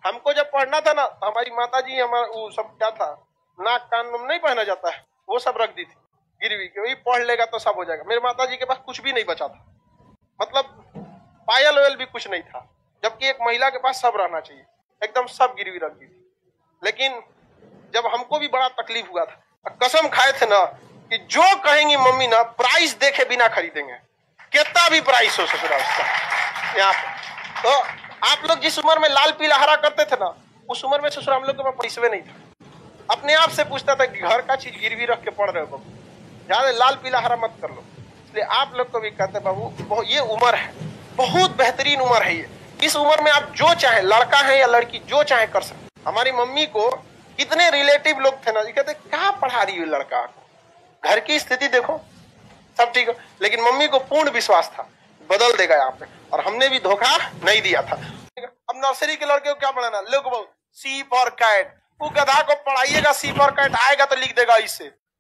हमको जब पढ़ना था ना तो हमारी माता जी हमारा वो सब क्या था, नाक कान में नहीं पहना जाता है, वो सब रख दी थी गिरवी के, वही पढ़ लेगा तो सब हो जाएगा। मेरे माता जी के पास कुछ भी नहीं बचा था, मतलब पायल वायल भी कुछ नहीं था, जबकि एक महिला के पास सब रहना चाहिए, एकदम सब गिरवी रख दी थी। लेकिन जब हमको भी बड़ा तकलीफ हुआ था, कसम खाए थे ना कि जो कहेंगी मम्मी ना प्राइस देखे बिना खरीदेंगे, कितना भी प्राइस हो ससुराल उसका। यहाँ पे तो आप लोग जिस उम्र में लाल पीला हरा करते थे ना, उस उम्र में ससुराल हम लोग के पास पैसे नहीं था। अपने आप से पूछता था कि घर का चीज गिरवी रख के पढ़ रहे हो बाबू, ज्यादा लाल पीला हरा मत कर लो। इसलिए आप लोग को भी कहते बाबू ये उम्र है, बहुत बेहतरीन उम्र है ये, इस उम्र में आप जो चाहे, लड़का है या लड़की, जो चाहे कर सकते। हमारी मम्मी को कितने रिलेटिव लोग थे ना, ये कहते क्या पढ़ा रही है लड़का को, घर की स्थिति देखो सब ठीक है, लेकिन मम्मी को पूर्ण विश्वास था बदल देगा यहाँ पे, और हमने भी धोखा नहीं दिया था। अब नर्सरी के लड़के को क्या पढ़ाना, लोग बहुत सी फॉर कैट, वो गधा को पढ़ाइएगा सी फॉर कैट आएगा तो लिख देगा इससे,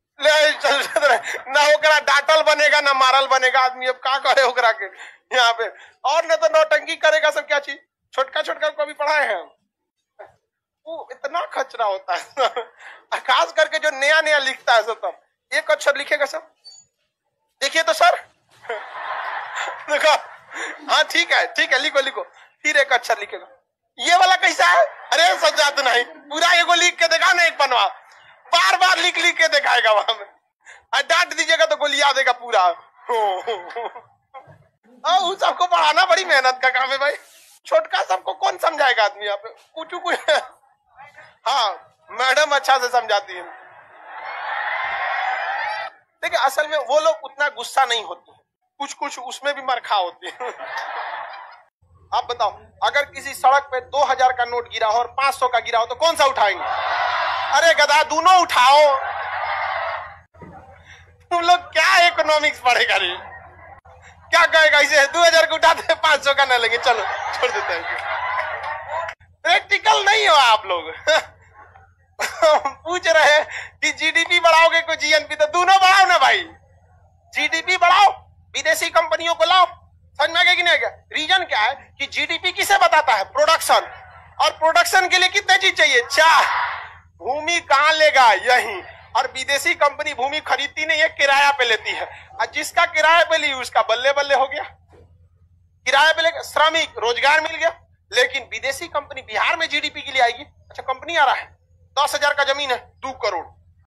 ना ओकरा डांटल बनेगा ना मारल बनेगा आदमी, अब क्या करे ओकरा के यहाँ पे, और न तो नौटंकी करेगा सब क्या चीज, छोटका छोटका को भी पढ़ाए हैं, वो इतना खचरा होता है खास करके जो नया नया लिखता है सब, तब एक अक्षर लिखेगा सब, देखिए तो सर देखो, हाँ ठीक है लिखो लिखो, फिर एक अक्षर लिखेगा, ये वाला कैसा है, अरे सजात नहीं, पूरा एगो लिख के देखा ना, एक बनवा बार बार लिख लिख के दिखाएगा वहां में, डांट दीजिएगा तो गोलिया देगा पूरा उस सबको पढ़ाना बड़ी मेहनत का काम है भाई, छोटका सबको कौन समझाएगा आदमी यहाँ पे, कुछ हाँ मैडम अच्छा से समझाती है। देखिए असल में वो लोग उतना गुस्सा नहीं होते, कुछ कुछ उसमें भी मरखा होती है आप बताओ, अगर किसी सड़क पे 2000 का नोट गिरा हो और 500 का गिरा हो तो कौन सा उठाएंगे, अरे गधा दोनों उठाओ, तुम लोग क्या इकोनॉमिक्स पढ़ेगा रे, क्या कहेगा इसे 2000 को उठाते 500 का न लेंगे, चलो छोड़ देते हैं, प्रैक्टिकल नहीं हो आप लोग पूछ रहे कि जीडीपी बढ़ाओगे को जीएनपी, तो दोनों बढ़ाओ ना भाई, जीडीपी बढ़ाओ, विदेशी कंपनियों को लाओ, समझ में आ गया कि नहीं आ गया। रीजन क्या है कि जीडीपी किसे बताता है, प्रोडक्शन, और प्रोडक्शन के लिए कितने चीज चाहिए, चार, भूमि कहाँ लेगा यही, और विदेशी कंपनी भूमि खरीदती नहीं है, किराया पे लेती है, और जिसका किराया पे ली उसका बल्ले बल्ले हो गया, किराया पे लेकर श्रमिक रोजगार मिल गया। लेकिन विदेशी कंपनी बिहार में जीडीपी के लिए आएगी, अच्छा कंपनी आ रहा है 10,000 का जमीन है 2 करोड़,